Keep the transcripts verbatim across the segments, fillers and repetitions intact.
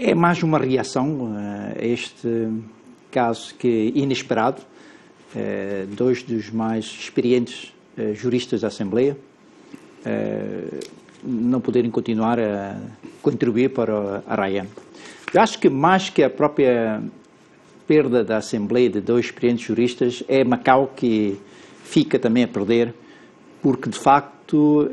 É mais uma reação a este caso que inesperado. Dois dos mais experientes juristas da Assembleia não poderem continuar a contribuir para a RAEM. Eu acho que mais que a própria perda da Assembleia de dois experientes juristas, é Macau que fica também a perder, porque de facto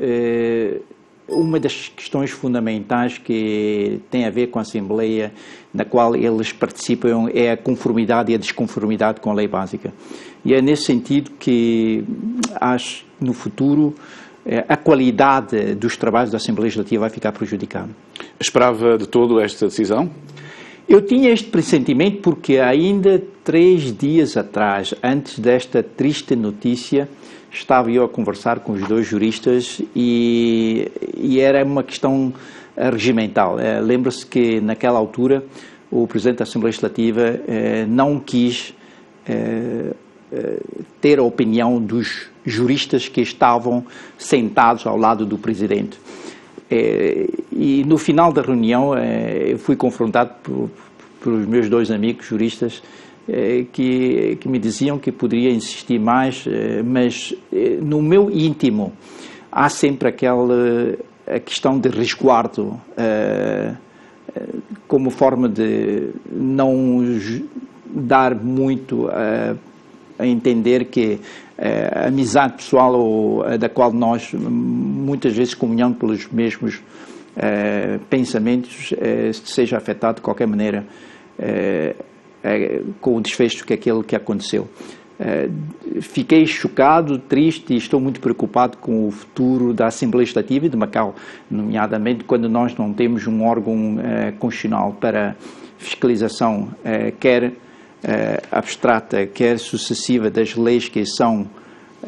uma das questões fundamentais que tem a ver com a Assembleia, na qual eles participam, é a conformidade e a desconformidade com a lei básica. E é nesse sentido que acho que no futuro a qualidade dos trabalhos da Assembleia Legislativa vai ficar prejudicada. Esperava de todo esta decisão? Eu tinha este pressentimento porque ainda três dias atrás, antes desta triste notícia, estava eu a conversar com os dois juristas e, e era uma questão regimental. É, lembra-se que naquela altura o Presidente da Assembleia Legislativa é, não quis é, é, ter a opinião dos juristas que estavam sentados ao lado do Presidente. É, e no final da reunião é, eu fui confrontado por, pelos meus dois amigos juristas é, que, que me diziam que poderia insistir mais, é, mas é, no meu íntimo há sempre aquela a questão de resguardo é, é, como forma de não dar muito a, a entender que a amizade pessoal ou a da qual nós muitas vezes comunhamos pelos mesmos eh, pensamentos eh, seja afetado de qualquer maneira eh, eh, com o desfecho que aquele que aconteceu. Eh, fiquei chocado, triste e estou muito preocupado com o futuro da Assembleia Legislativa e de Macau, nomeadamente quando nós não temos um órgão eh, constitucional para fiscalização, eh, quer Uh, abstrata, quer sucessiva das leis que são uh,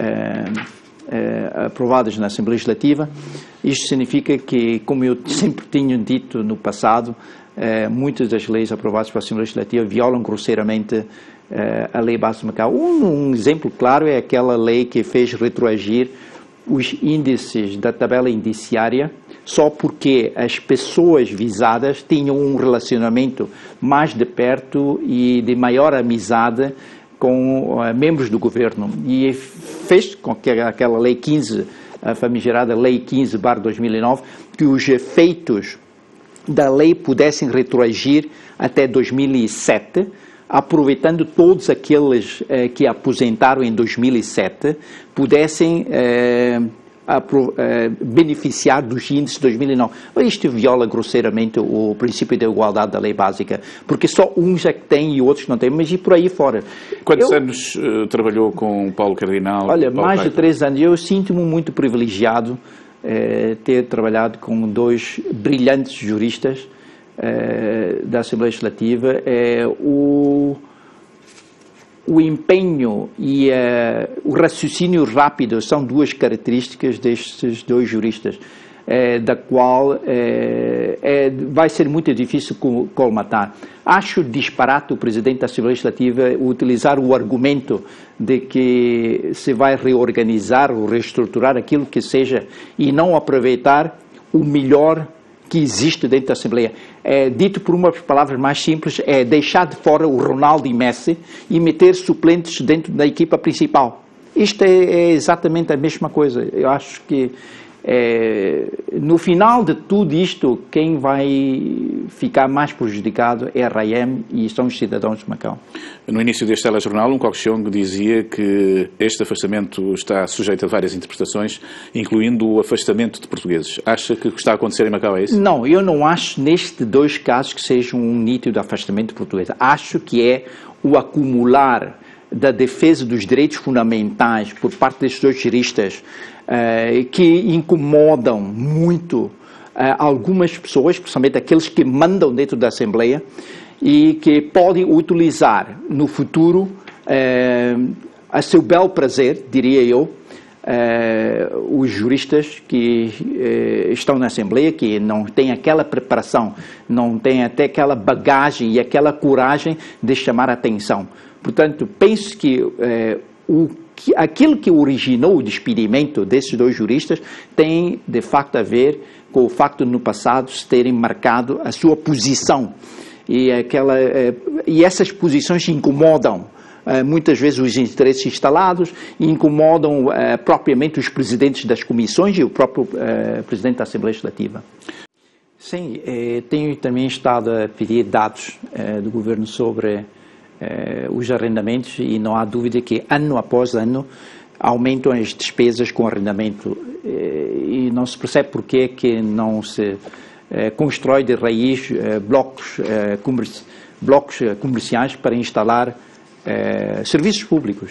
uh, aprovadas na Assembleia Legislativa. Isto significa que, como eu sempre tinha dito no passado, uh, muitas das leis aprovadas pela Assembleia Legislativa violam grosseiramente uh, a Lei Básica de Macau. Um, um exemplo claro é aquela lei que fez retroagir os índices da tabela indiciária só porque as pessoas visadas tinham um relacionamento mais de perto e de maior amizade com uh, membros do governo. E fez com que aquela lei quinze, a famigerada lei quinze barra dois mil e nove, que os efeitos da lei pudessem retroagir até dois mil e sete, aproveitando todos aqueles eh, que aposentaram em dois mil e sete, pudessem eh, apro, eh, beneficiar dos índices de dois mil e nove. Isto viola grosseiramente o princípio da igualdade da lei básica, porque só uns é que têm e outros não têm, mas e por aí fora. Quantos eu, anos uh, trabalhou com Paulo Cardinal? Olha, Paulo mais Paiva? de três anos. Eu sinto-me muito privilegiado eh, ter trabalhado com dois brilhantes juristas Uh, da Assembleia Legislativa. É o, o empenho e uh, o raciocínio rápido são duas características destes dois juristas, uh, da qual uh, é, vai ser muito difícil colmatar. Acho disparate o Presidente da Assembleia Legislativa utilizar o argumento de que se vai reorganizar ou reestruturar aquilo que seja e não aproveitar o melhor que existe dentro da Assembleia. É, dito por umas palavras mais simples, é deixar de fora o Ronaldo e Messi e meter suplentes dentro da equipa principal. Isto é, é exatamente a mesma coisa. Eu acho que é, no final de tudo isto, quem vai ficar mais prejudicado é a RAEM e são os cidadãos de Macau. No início deste telejornal, um Coxiong dizia que este afastamento está sujeito a várias interpretações, incluindo o afastamento de portugueses. Acha que o que está a acontecer em Macau é isso? Não, eu não acho nestes dois casos que seja um nítido afastamento de portugueses. Acho que é o acumular da defesa dos direitos fundamentais por parte destes dois juristas uh, que incomodam muito uh, algumas pessoas, principalmente aqueles que mandam dentro da Assembleia e que podem utilizar no futuro uh, a seu bel prazer, diria eu, uh, os juristas que uh, estão na Assembleia, que não têm aquela preparação, não têm até aquela bagagem e aquela coragem de chamar a atenção. Portanto, penso que, eh, o, que aquilo que originou o despedimento desses dois juristas tem, de facto, a ver com o facto de no passado se terem marcado a sua posição. E, aquela, e essas posições incomodam muitas vezes os interesses instalados, incomodam propriamente os presidentes das comissões e o próprio presidente da Assembleia Legislativa. Sim, tenho também estado a pedir dados do governo sobre os arrendamentos e não há dúvida que ano após ano aumentam as despesas com arrendamento e não se percebe porque é que não se constrói de raiz blocos, comerci blocos comerciais para instalar serviços públicos.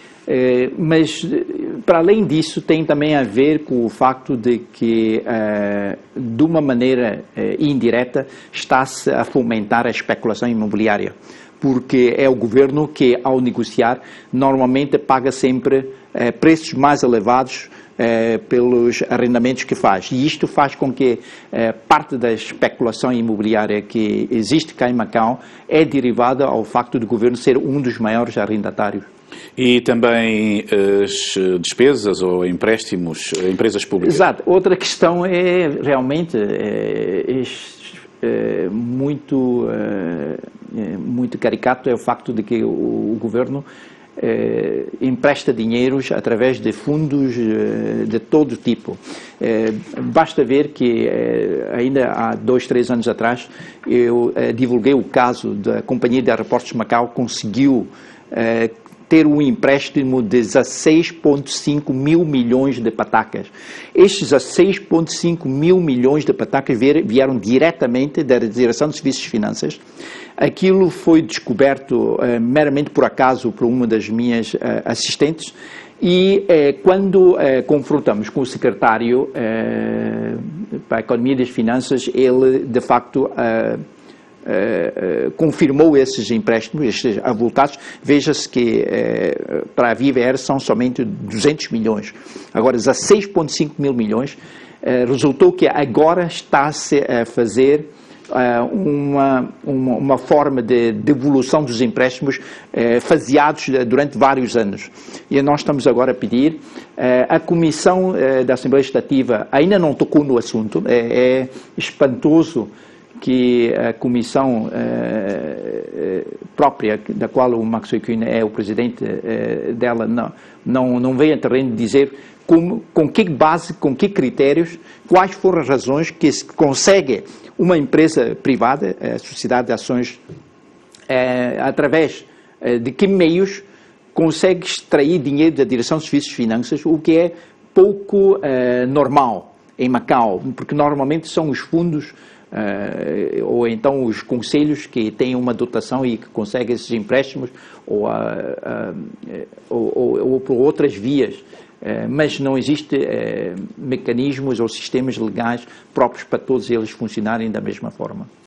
Mas, para além disso, tem também a ver com o facto de que, de uma maneira indireta, está-se a fomentar a especulação imobiliária, porque é o governo que, ao negociar, normalmente paga sempre eh, preços mais elevados eh, pelos arrendamentos que faz. E isto faz com que eh, parte da especulação imobiliária que existe cá em Macau é derivada ao facto do governo ser um dos maiores arrendatários. E também as despesas ou empréstimos a empresas públicas? Exato. Outra questão é realmente é, é, muito, é, muito caricato é o facto de que o, o governo é, empresta dinheiros através de fundos é, de todo tipo. É, basta ver que é, ainda há dois, três anos atrás eu é, divulguei o caso da Companhia de Aeroportos de Macau conseguiu é, ter um empréstimo de dezasseis vírgula cinco mil milhões de patacas. Estes dezasseis vírgula cinco mil milhões de patacas vieram diretamente da Direção de Serviços de Finanças. Aquilo foi descoberto uh, meramente por acaso por uma das minhas uh, assistentes e uh, quando uh, confrontamos com o secretário uh, para a Economia e das Finanças, ele de facto uh, Uh, uh, confirmou esses empréstimos, estes avultados. Veja-se que uh, para a Viva Air são somente duzentos milhões. Agora, dezasseis vírgula cinco mil milhões, uh, resultou que agora está-se a fazer uh, uma, uma, uma forma de devolução dos empréstimos uh, faseados durante vários anos. E nós estamos agora a pedir, uh, a Comissão uh, da Assembleia Legislativa ainda não tocou no assunto, é, é espantoso que a comissão eh, própria, da qual o Max Yukun é o presidente eh, dela, não, não, não vem a terreno dizer com, com que base, com que critérios, quais foram as razões que se consegue uma empresa privada, a Sociedade de Ações, eh, através eh, de que meios consegue extrair dinheiro da Direção de Serviços de Finanças, o que é pouco eh, normal em Macau, porque normalmente são os fundos Uh, ou então os conselhos que têm uma dotação e que conseguem esses empréstimos ou, uh, uh, ou, ou, ou por outras vias, uh, mas não existem uh, mecanismos ou sistemas legais próprios para todos eles funcionarem da mesma forma.